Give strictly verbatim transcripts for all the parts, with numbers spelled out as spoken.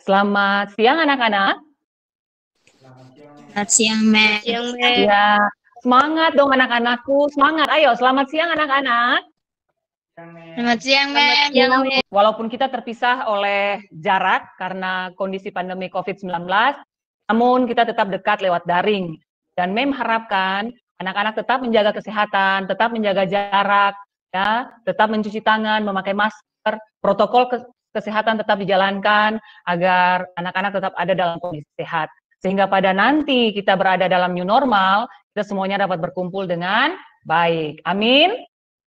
Selamat siang anak-anak. Selamat siang, Mem. Siang, Mem. Ya, semangat dong anak-anakku, semangat. Ayo, selamat siang anak-anak. Selamat siang, Mem. Siang, Mem. Walaupun kita terpisah oleh jarak karena kondisi pandemi COVID sembilan belas, namun kita tetap dekat lewat daring. Dan Mem harapkan anak-anak tetap menjaga kesehatan, tetap menjaga jarak, ya, tetap mencuci tangan, memakai masker, protokol kesehatan tetap dijalankan agar anak-anak tetap ada dalam kondisi sehat. Sehingga pada nanti kita berada dalam new normal, kita semuanya dapat berkumpul dengan baik. Amin.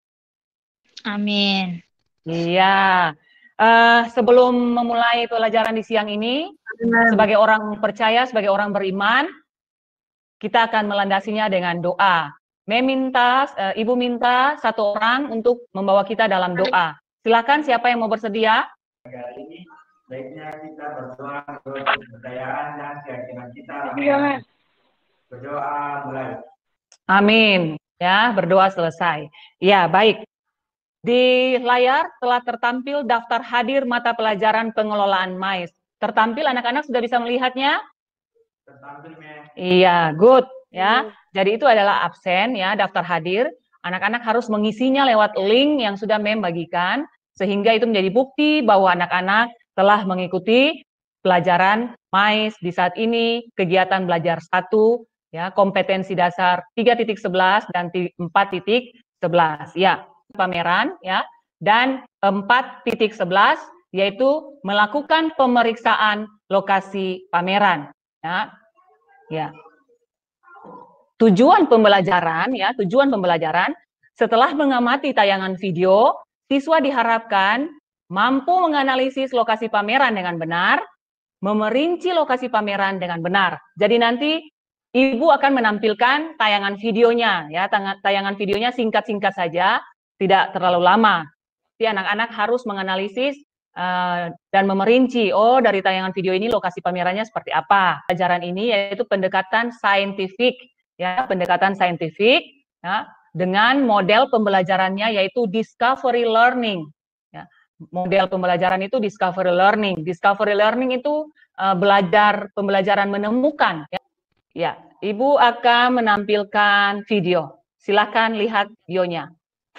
Amin. Iya. Uh, sebelum memulai pelajaran di siang ini, Amin. Sebagai orang percaya, sebagai orang beriman, kita akan melandasinya dengan doa. Meminta, uh, Ibu minta satu orang untuk membawa kita dalam doa. Silakan siapa yang mau bersedia? Hari ini baiknya kita berdoa menurut kepercayaan dan keyakinan kita. Berdoa mulai. Amin. Ya, berdoa selesai. Ya, baik. Di layar telah tertampil daftar hadir mata pelajaran pengelolaan M A I S. Tertampil, anak-anak sudah bisa melihatnya? Tertampil, Mem. Iya, good. Ya, jadi itu adalah absen ya, daftar hadir. Anak-anak harus mengisinya lewat link yang sudah Mem bagikan, sehingga itu menjadi bukti bahwa anak-anak telah mengikuti pelajaran M A I S di saat ini, kegiatan belajar satu, ya, kompetensi dasar tiga titik sebelas dan empat titik sebelas. Ya, pameran, ya, dan empat titik sebelas yaitu melakukan pemeriksaan lokasi pameran. Ya, ya. Tujuan pembelajaran, ya, tujuan pembelajaran setelah mengamati tayangan video, siswa diharapkan mampu menganalisis lokasi pameran dengan benar, memerinci lokasi pameran dengan benar. Jadi nanti Ibu akan menampilkan tayangan videonya, ya, tayangan videonya singkat-singkat saja, tidak terlalu lama. Jadi anak-anak harus menganalisis uh, dan memerinci, oh dari tayangan video ini lokasi pamerannya seperti apa. Pelajaran ini yaitu pendekatan saintifik, ya, pendekatan saintifik, ya, dengan model pembelajarannya yaitu discovery learning. Ya. Model pembelajaran itu discovery learning. Discovery learning itu uh, belajar pembelajaran menemukan. Ya. Ya, Ibu akan menampilkan video. Silakan lihat videonya.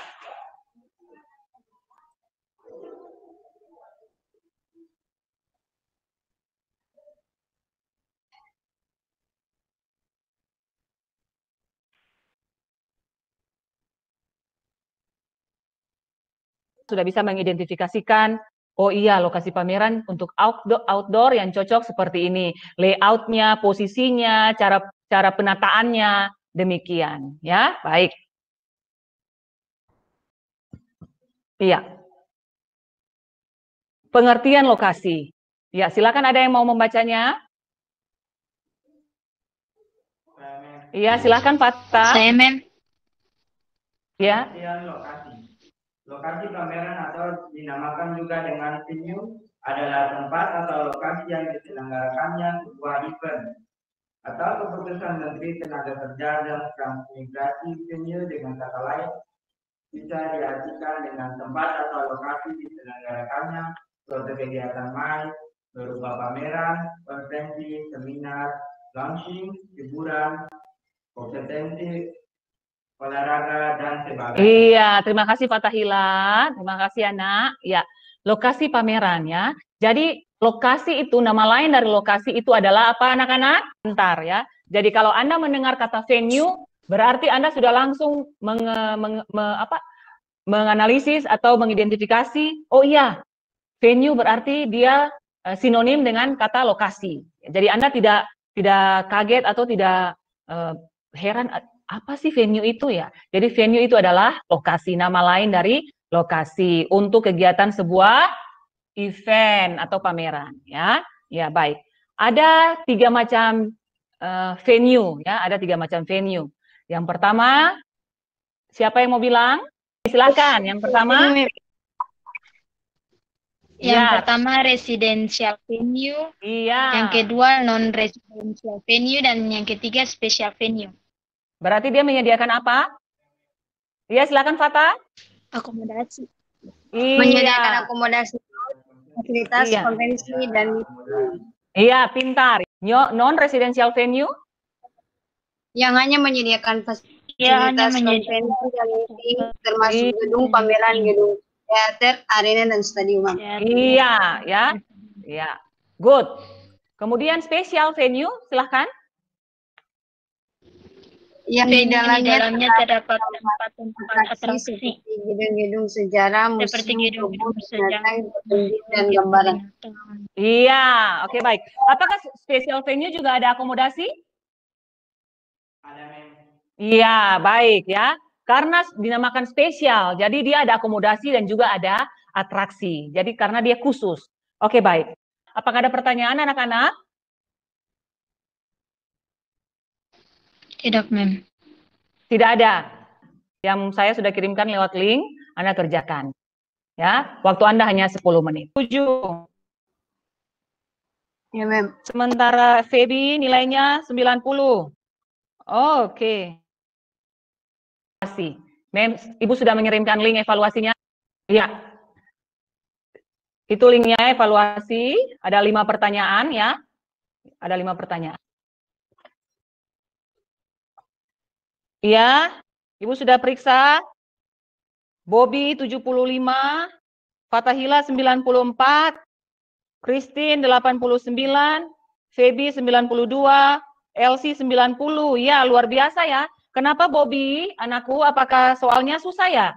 Sudah bisa mengidentifikasikan, oh iya lokasi pameran untuk outdoor, outdoor yang cocok seperti ini. Layoutnya, posisinya, cara cara penataannya, demikian. Ya, baik. Iya. Pengertian lokasi. Ya, silakan ada yang mau membacanya. Iya, silakan Fatah. Saya, Mem. Ya. Lokasi. Lokasi pameran atau dinamakan juga dengan venue adalah tempat atau lokasi yang diselenggarakannya sebuah event atau keputusan Menteri Tenaga Kerja dan Transmigrasi. Venue dengan kata lain bisa diartikan dengan tempat atau lokasi diselenggarakannya suatu kegiatan M A I S berupa pameran, konferensi, seminar, launching, hiburan, kompetensi, olahraga, dan sebagainya. Iya, terima kasih Fatahila, terima kasih anak. Ya, lokasi pameran ya. Jadi lokasi itu, nama lain dari lokasi itu adalah apa anak-anak? Bentar ya. Jadi kalau Anda mendengar kata venue, berarti Anda sudah langsung meng, meng, me, apa, menganalisis atau mengidentifikasi, oh iya, venue berarti dia uh, sinonim dengan kata lokasi. Jadi Anda tidak tidak kaget atau tidak uh, heran, apa sih venue itu ya? Jadi venue itu adalah lokasi, nama lain dari lokasi untuk kegiatan sebuah event atau pameran, ya. Ya, baik. Ada tiga macam uh, venue, ya. Ada tiga macam venue. Yang pertama, siapa yang mau bilang? Silakan. Yang pertama. Yang ya. pertama residential venue. Iya. Yang kedua non residential venue dan yang ketiga special venue. Berarti dia menyediakan apa? Iya, silakan Fatah. Akomodasi. Iya. Menyediakan akomodasi. fasilitas Iya. konvensi dan Iya, pintar. Non-residential venue? yang hanya menyediakan fasilitas Ya, hanya menjadi konvensi dan meeting, termasuk Iya. gedung pameran, gedung teater, arena, dan stadium. Iya, ya. Iya. Good. Kemudian special venue, silahkan. Yang di Venue di dalamnya dalamnya terdapat tempat-tempat atraksi atraksi seperti gedung-gedung sejarah, seperti museum, gedung-gedung kebun sejarah, binatang, pertunjukan, dan museum, gambaran. binatang. Iya, oke baik. Apakah special venue juga ada akomodasi? Ada, Mem. Iya, baik ya. Karena dinamakan spesial, jadi dia ada akomodasi dan juga ada atraksi. Jadi karena dia khusus. Oke, baik. Apakah ada pertanyaan anak-anak? Tidak, Mem. Tidak ada. Yang saya sudah kirimkan lewat link, Anda kerjakan. Ya, waktu Anda hanya sepuluh menit. tujuh. Ya, Mem. Sementara Feby nilainya sembilan puluh. Oh, oke. Okay. Mem, Ibu sudah mengirimkan link evaluasinya? Iya. Itu linknya evaluasi. Ada lima pertanyaan ya. Ada lima pertanyaan. Iya. Ibu sudah periksa. Bobby tujuh puluh lima. Fatahila sembilan puluh empat. Christine delapan puluh sembilan. Feby sembilan puluh dua. Elsie sembilan puluh. Ya, luar biasa ya. Kenapa Bobby, anakku, apakah soalnya susah ya?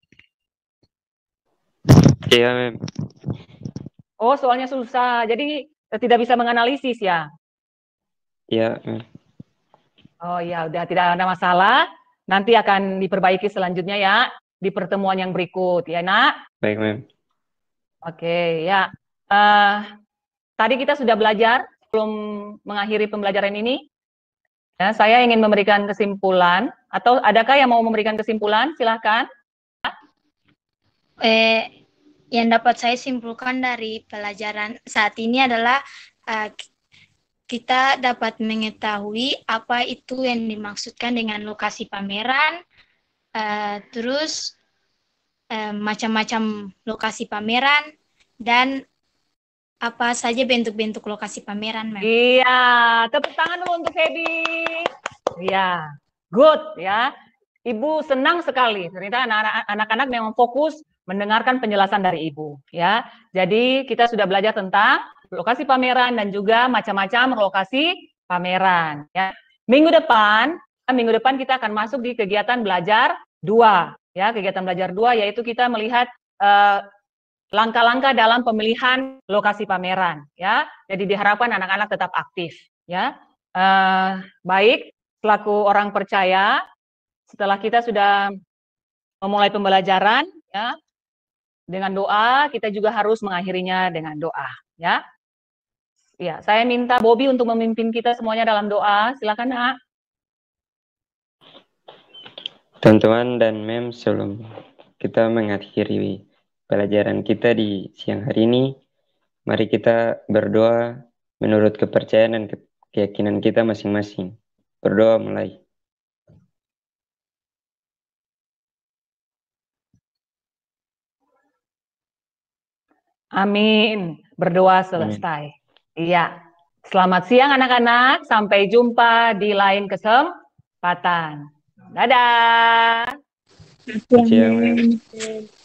Iya, Mem. Oh, soalnya susah. Jadi tidak bisa menganalisis ya? Iya, Mem. Oh ya, udah tidak ada masalah. Nanti akan diperbaiki selanjutnya ya di pertemuan yang berikut, ya nak? Baik, Mem. Oke, ya. Uh, tadi kita sudah belajar sebelum mengakhiri pembelajaran ini. Ya, saya ingin memberikan kesimpulan. Atau adakah yang mau memberikan kesimpulan? Silahkan. Eh, yang dapat saya simpulkan dari pelajaran saat ini adalah uh, kita dapat mengetahui apa itu yang dimaksudkan dengan lokasi pameran, uh, terus uh, macam-macam lokasi pameran, dan apa saja bentuk-bentuk lokasi pameran, Mem. Iya, tepuk tangan dulu untuk Feby. Iya, good ya. Ibu senang sekali, ternyata anak-anak memang fokus mendengarkan penjelasan dari Ibu ya. Jadi kita sudah belajar tentang lokasi pameran dan juga macam-macam lokasi pameran ya. Minggu depan, minggu depan kita akan masuk di kegiatan belajar dua ya, kegiatan belajar dua yaitu kita melihat langkah-langkah uh, dalam pemilihan lokasi pameran ya. Jadi diharapkan anak-anak tetap aktif ya. Uh, baik, selaku orang percaya, setelah kita sudah memulai pembelajaran ya, dengan doa, kita juga harus mengakhirinya dengan doa ya. Ya, saya minta Bobby untuk memimpin kita semuanya dalam doa. Silakan, Nak. Teman-teman dan Mem, sebelum kita mengakhiri pelajaran kita di siang hari ini, mari kita berdoa menurut kepercayaan dan ke keyakinan kita masing-masing. Berdoa mulai. Amin. Berdoa selesai. Amin. Iya. Selamat siang anak-anak. Sampai jumpa di lain kesempatan. Dadah. Selamat siang, Mem.